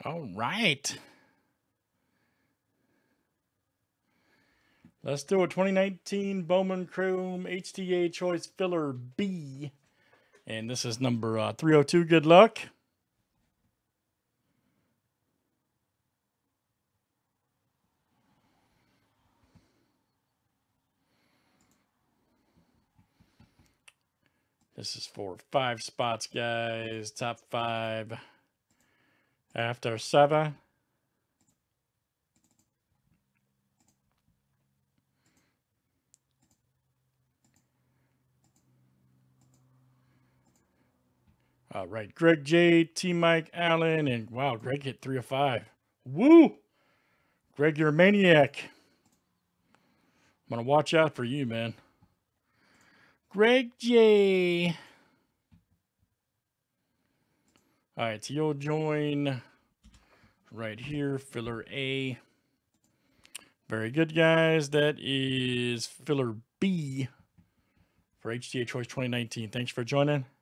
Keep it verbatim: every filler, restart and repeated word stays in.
All right. Let's do a twenty nineteen Bowman Chrome H T A Choice Filler B. And this is number uh, three oh two. Good luck. This is for five spots, guys. Top five after seven. All right, Greg J, T Mike Allen, and wow, Greg hit three of five. Woo! Greg, you're a maniac. I'm going to watch out for you, man. Greg J. All right, so you'll join right here, filler A. Very good, guys. That is filler B for H T A Choice twenty nineteen. Thanks for joining.